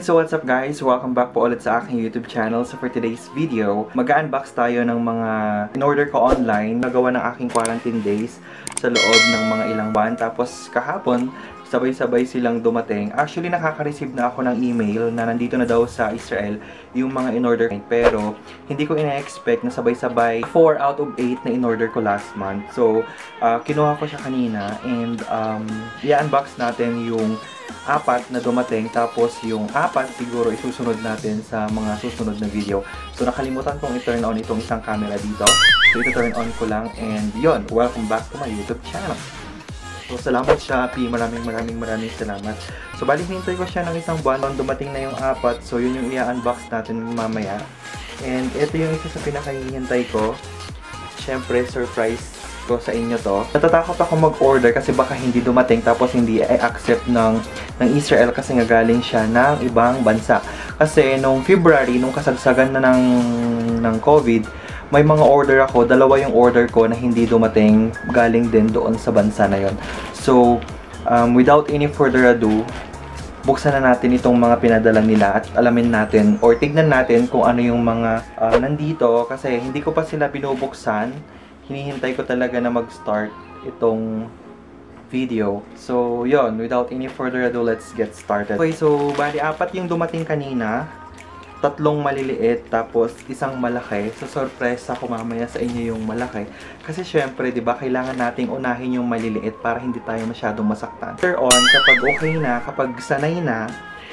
So what's up guys? Welcome back po ulit sa aking YouTube channel. So for today's video, mag-unbox tayo ng mga in-order ko online. Nagawa ng aking quarantine days sa loob ng mga ilang buwan. Tapos kahapon, sabay-sabay silang dumating. Actually, nakaka-receive na ako ng email na nandito na daw sa Israel yung mga in-order. Pero hindi ko ina-expect na sabay-sabay 4 out of 8 na in-order ko last month. So kinuha ko siya kanina and i-unbox natin yung 4 na dumating, tapos yung 4 siguro isusunod natin sa mga susunod na video. So nakalimutan kong i-turn on itong isang camera dito. So ito-turn on ko lang and yon, welcome back to my YouTube channel. So salamat Shopee, maraming salamat. So bali hintay ko siya ng isang buwan, dumating na yung 4. So yun yung i-unbox natin mamaya. And ito yung isa sa pinakahihintay ko. Syempre surprise ko sa inyo to. Natatakot ako mag-order kasi baka hindi dumating tapos hindi i-accept ng Israel kasi nga galing siya ng ibang bansa. Kasi nung February, nung kasagsagan na ng COVID, may mga order ako, 2 yung order ko na hindi dumating, galing din doon sa bansa na yon. So without any further ado, buksan na natin itong mga pinadala nila at alamin natin or tignan natin kung ano yung mga nandito kasi hindi ko pa sila binubuksan. Hinihintay ko talaga na mag-start itong video. So, yon, without any further ado, let's get started. Okay, so, bali 4 yung dumating kanina. 3 maliliit, tapos 1 malaki. So, surprise ako mamaya sa inyo yung malaki. Kasi, syempre, di ba, kailangan nating unahin yung maliliit para hindi tayo masyadong masaktan. Later on, kapag okay na, kapag sanay na,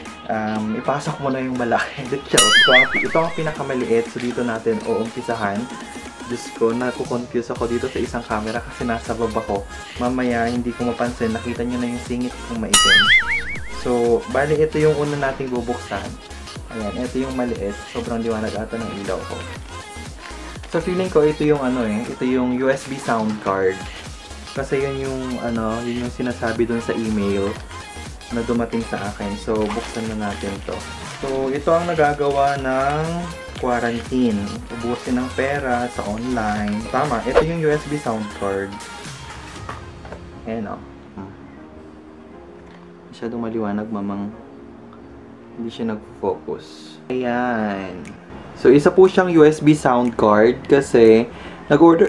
ipasok mo na yung malaki. Ito ang pinakamaliit. So, dito natin uumpisahan. Diyos ko, naku-confuse ako dito sa isang camera kasi nasa baba ko. Mamaya, hindi ko mapansin. Nakita nyo na yung singit kong maitim. So, bali, ito yung una nating bubuksan. Ayan, ito yung maliit. Sobrang liwanag ata ng ilaw ko. So, feeling ko, ito yung ito yung USB sound card. Kasi yun yung, yun yung sinasabi dun sa email na dumating sa akin. So, buksan na natin to. So, ito ang nagagawa ng quarantine. Ubusin ng pera sa online. Tama, ito yung USB sound card. Ayan o. Masyadong maliwanag, mamang hindi siya nag-focus. Ayan. So, isa po siyang USB sound card kasi nag-order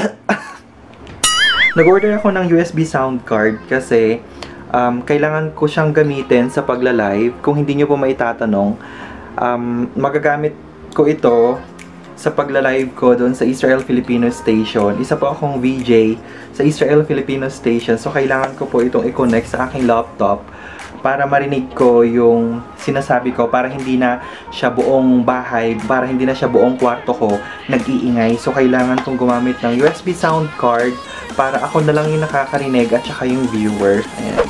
nag-order ako ng USB sound card kasi kailangan ko siyang gamitin sa pagla-live. Kung hindi nyo po maitatanong, magagamit ko ito sa pagla-live ko doon sa Israel Filipino Station. Isa po akong VJ sa Israel Filipino Station. So, kailangan ko po itong i-connect sa aking laptop para marinig ko yung sinasabi ko, para hindi na siya buong bahay, para hindi na siya buong kwarto ko nag-iingay. So, kailangan kong gumamit ng USB sound card para ako na lang yung nakakarinig at saka yung viewer. Ayan.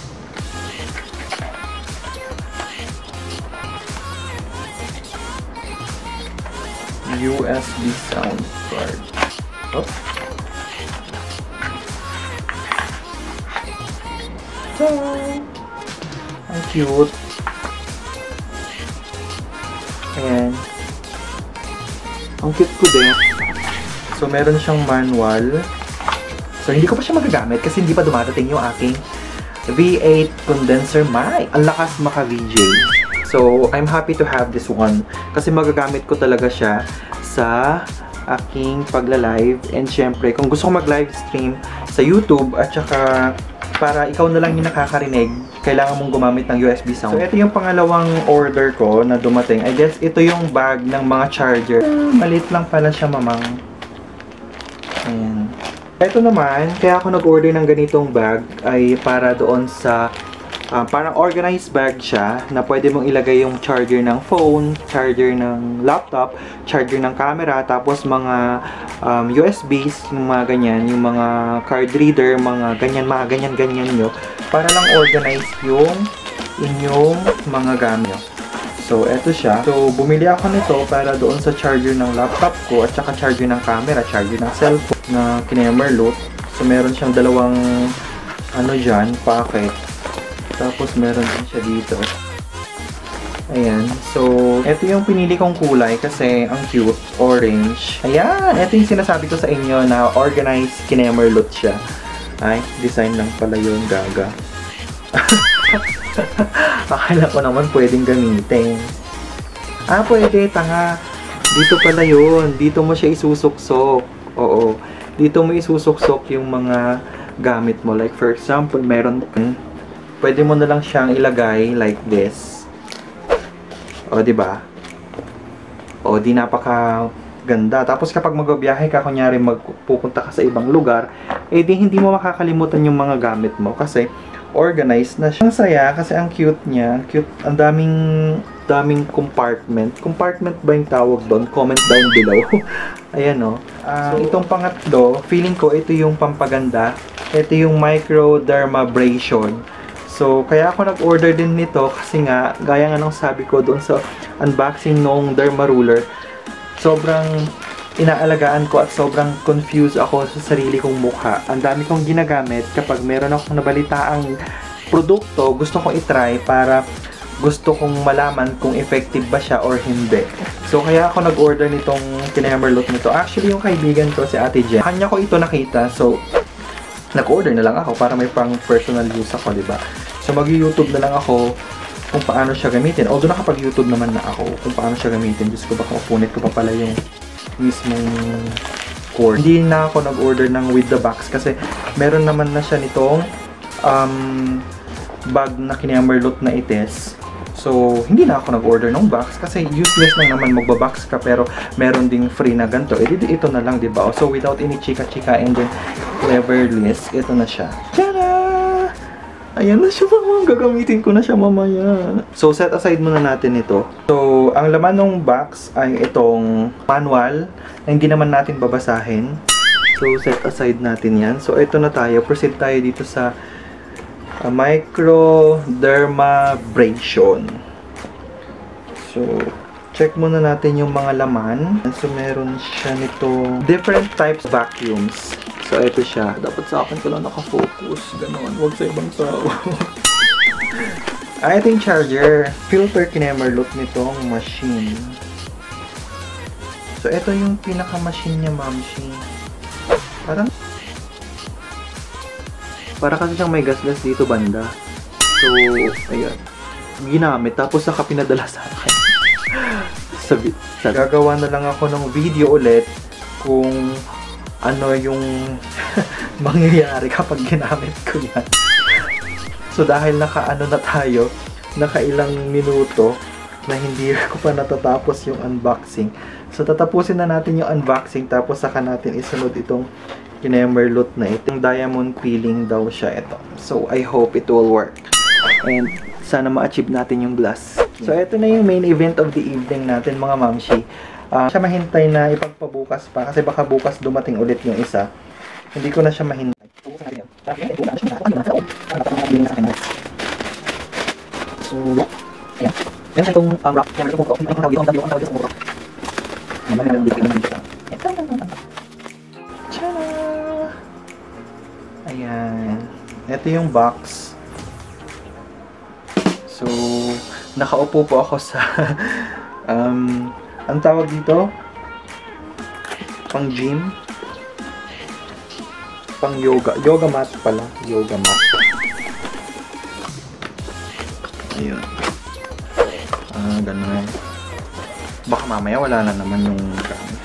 USB sound card. Oh. Ang cute. Ayan. Ang cute ko din. So, meron siyang manual. So, hindi ko pa siya magagamit kasi hindi pa dumadating yung aking V8 condenser mic. Ang lakas maka-VJ. So, I'm happy to have this one kasi magagamit ko talaga siya sa aking pagla-live. And syempre, kung gusto ko mag-live stream sa YouTube at saka para ikaw na lang yung nakakarinig, kailangan mong gumamit ng USB sound. So, ito yung pangalawang order ko na dumating. I guess ito yung bag ng mga charger. Maliit lang pala siya, mamang. Ayan. Ito naman, kaya ako nag-order ng ganitong bag ay para doon sa parang organized bag siya na pwede mong ilagay yung charger ng phone, charger ng laptop, charger ng camera, tapos mga USBs, yung mga ganyan, yung mga card reader, mga ganyan nyo, para lang organize yung inyong mga gamit. So, eto siya. So, bumili ako nito para doon sa charger ng laptop ko at saka charger ng camera, charger ng cellphone na kinemerlot. So, meron siyang dalawang dyan, packet. Tapos, meron din siya dito. Ayan. So, ito yung pinili kong kulay kasi ang cute. Orange. Ayan. Ito yung sinasabi ko sa inyo na organized kinemerlot siya. Ay, design lang pala yun, gaga. Akala ko naman pwedeng gamitin. Ah, pwede, tanga. Dito pala yun. Dito mo siya isusuksok. Oo. Dito mo isusuksok yung mga gamit mo. Like, for example, meron, pwede mo na lang siyang ilagay like this. O, diba? O, di napaka ganda. Tapos kapag magbabiyahe ka, kunyari magpupunta ka sa ibang lugar, eh di hindi mo makakalimutan yung mga gamit mo kasi organized na siya. Ang saya kasi ang cute niya. Cute, ang daming compartment. Compartment ba yung tawag doon? Comment down below. Ayan o. So, itong pangatlo, feeling ko ito yung pampaganda. Ito yung microdermabrasion. So, kaya ako nag-order din nito kasi nga, gaya nga nung sabi ko doon sa unboxing nung Derma Ruler, sobrang inaalagaan ko at sobrang confused ako sa sarili kong mukha. Ang dami kong ginagamit kapag meron akong nabalitaang produkto, gusto kong itry para gusto kong malaman kung effective ba siya or hindi. So, kaya ako nag-order nitong Kinemerlook nito. Actually, yung kaibigan ko, si Ate Jen, kanya ko ito nakita. So, nag-order na lang ako para may pang personal use ako, diba? So, mag-YouTube na lang ako kung paano siya gamitin. Although nakapag-YouTube naman na ako kung paano siya gamitin. Diyos ko, baka mapunit ko pa pala yung mismong cord. Hindi na ako nag-order ng with the box kasi meron naman na siya nitong bag na Kinemerlook na ites. So, hindi na ako nag-order ng box kasi useless lang naman magbabox ka pero meron ding free na ganito. Eh, ito na lang, diba? So, without any chika-chika and then clever list, ito na siya. Tada! Ayan na siya, mama. Gagamitin ko na siya mamaya. So, set aside muna natin ito. So, ang laman ng box ay itong manual na hindi naman natin babasahin. So, set aside natin yan. So, ito na tayo. Proceed tayo dito sa microdermabrasion. So, check muna natin yung mga laman. So, meron siya nito different types of vacuums. So, ito siya. Dapat sa akin ko lang nakafocus. Ganon. Huwag sa ibang tao. Ito yung charger. Filter Kinemerlook nitong machine. So, ito yung pinaka-machine niya, mamshi. Para kasi siyang may gas-gas dito banda. So, ayan. Ginamit. Tapos saka pinadala sa akin. Sabi. Gagawa na lang ako ng video ulit kung ano yung mangyayari kapag ginamit ko yan. So, dahil naka-ano na tayo, naka-ilang minuto na hindi ko pa natatapos yung unboxing. So, tatapusin na natin yung unboxing tapos saka natin isunod itong Kinemerlook na itong diamond peeling daw siya ito. So, I hope it will work. And sana ma-achieve natin yung glass. So, ito na yung main event of the evening natin, mga mamshi. Siya mahintay na ipagpabukas pa kasi baka bukas dumating ulit yung isa. Hindi ko na siya mahintay. So, yeah. Meron itong rock. Ang tawag dito, ang tawag dito sa muro. Ayan. Ito yung box. So, nakaupo po ako sa ang tawag dito pang gym, pang yoga mat pala, yoga mat. Ayun. Ganun. Baka mamaya wala na naman yung gamit.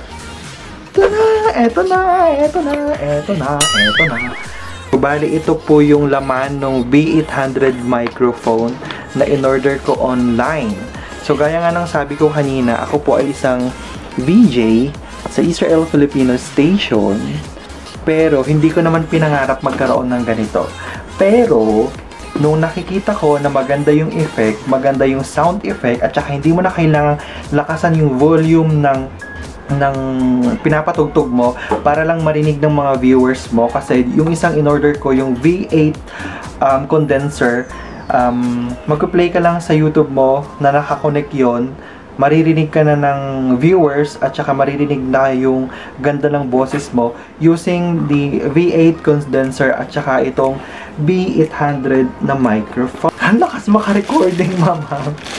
Eto na. Bali, ito po yung laman ng B800 microphone na in-order ko online. So, gaya nga ng sabi ko kanina, ako po ay isang VJ sa Israel Filipino Station. Pero, hindi ko naman pinangarap magkaroon ng ganito. Pero, nung nakikita ko na maganda yung effect, maganda yung sound effect, at saka hindi mo na kailangang lakasan yung volume ng pinapatugtog mo para lang marinig ng mga viewers mo. Kasi yung isang in-order ko, yung V8 condenser, mag-play ka lang sa YouTube mo na nakakonect yon, maririnig ka na ng viewers at saka maririnig na yung ganda ng boses mo using the V8 condenser at saka itong B800 na microphone. Ang lakas maka-recording, mama.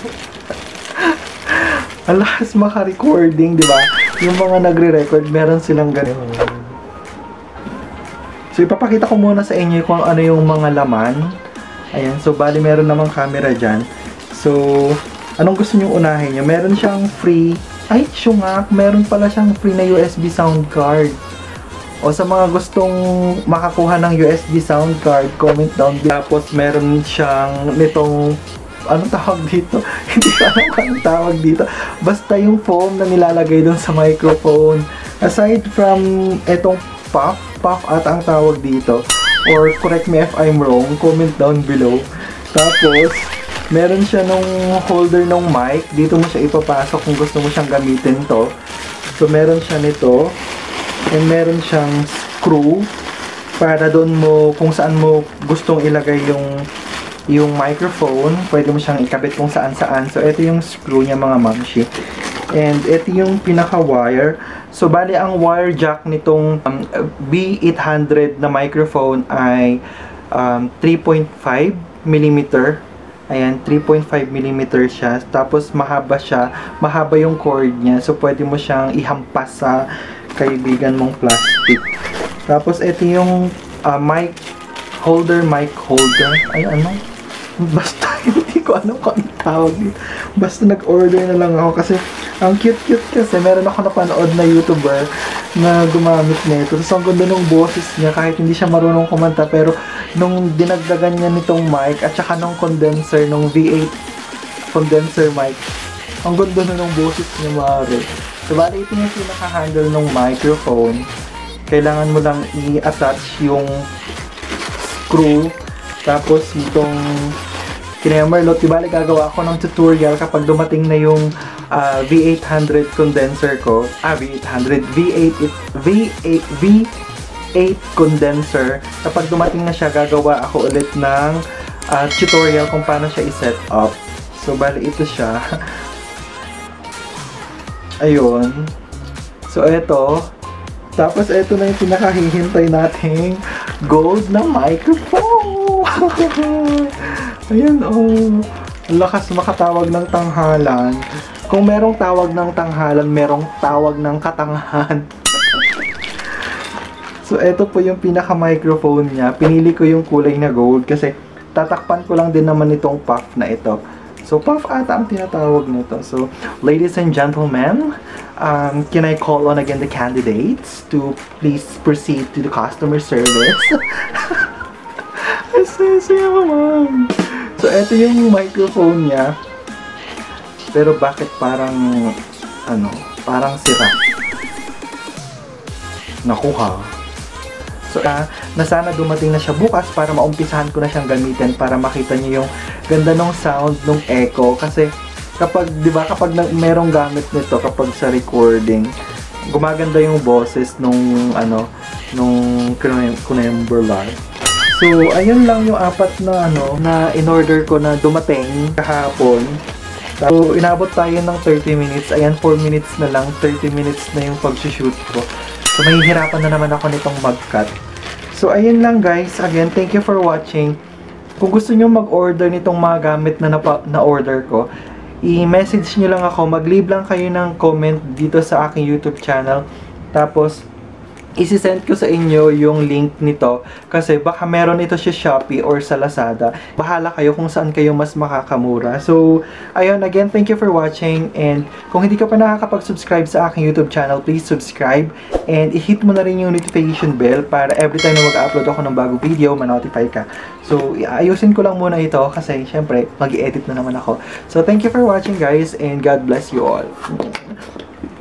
Ang lakas maka-recording, di ba? Yung mga nagre-record, meron silang ganun. So, ipapakita ko muna sa inyo kung ano yung mga laman Ayan, so bali meron namang camera dyan. So, anong gusto nyo unahin nyo? Meron siyang free, ay, syungak, meron pala siyang free na USB sound card. O sa mga gustong makakuha ng USB sound card, comment down below. Tapos meron siyang nitong, anong tawag dito? Hindi ko alam kung anong tawag dito. Basta yung foam na nilalagay dun sa microphone. Aside from etong puff ata ang tawag dito. Or correct me if I'm wrong, comment down below. Tapos, meron siya nung holder ng mic. Dito mo siya ipapasok kung gusto mo siyang gamitin to. So, meron siya nito. And meron siyang screw para doon mo, kung saan mo gustong ilagay yung microphone. Pwede mo siyang ikabit kung saan-saan. So, ito yung screw niya mga mamshi. And ito yung pinaka-wire. So, bali ang wire jack nitong B800 na microphone ay 3.5mm. Ayan, 3.5mm siya. Tapos, mahaba siya. Mahaba yung cord niya. So, pwede mo siyang ihampas sa kaibigan mong plastic. Tapos, ito yung mic holder. Ay, ano? Basta, hindi ko alam kung anong tawag dito. Basta nag-order na lang ako kasi ang cute-cute kasi. Meron ako napanood na YouTuber na gumamit nito. Tapos, ang ganda ng boses niya kahit hindi siya marunong kumanta. Pero, nung dinagdagan niya nitong mic at saka nung condenser, nung V8 condenser mic, ang ganda na ng boses niya, mare. So, bali ito yung pinaka-handle ng microphone. Kailangan mo lang i-attach yung screw. Tapos, itong kinemerlot. Bali, gagawa ako ng tutorial kapag dumating na yung V800 condenser ko. V800. V8 condenser. Kapag dumating na siya, gagawa ako ulit ng tutorial kung paano siya i-set up. So, bali ito siya. Ayun. So, eto. Tapos, eto na yung pinakahihintay nating gold na microphone. Ayun, oh. Ang lakas makatawag ng tanghalan. Kung merong tawag ng tanghalan, merong tawag ng katanghan. So, eto po yung pinaka-microphone niya. Pinili ko yung kulay na gold kasi tatakpan ko lang din naman itong puff na ito. So, puff ata ang tinatawag nito. So, ladies and gentlemen, can I call on again the candidates to please proceed to the customer service? So, ito yung microphone niya. Pero bakit parang, parang sira? Nakuha. So, na sana dumating na siya bukas para maumpisahan ko na siyang gamitin para makita niyo yung ganda ng sound ng echo. Kasi kapag, di ba, kapag merong gamit nito kapag sa recording, gumaganda yung boses nung Kunemberlar. So, ayun lang yung apat na na in-order ko na dumating kahapon. So, inabot tayo ng 30 minutes. Ayan, 4 minutes na lang. 30 minutes na yung pag-shoot ko. So, mahihirapan na naman ako nitong mag-cut. So, ayun lang guys. Again, thank you for watching. Kung gusto nyo mag-order nitong mga gamit na na-order ko, i-message nyo lang ako. Mag-leave lang kayo ng comment dito sa aking YouTube channel. Tapos, isi-send ko sa inyo yung link nito kasi baka meron ito sa Shopee or sa Lazada. Bahala kayo kung saan kayo mas makakamura. So, ayun, again, thank you for watching, and kung hindi ka pa nakakapag-subscribe sa aking YouTube channel, please subscribe and i-hit mo na rin yung notification bell para every time na mag-upload ako ng bagong video, ma-notify ka. So, ayusin ko lang muna ito kasi syempre, mag-i-edit na naman ako. So, thank you for watching guys, and God bless you all.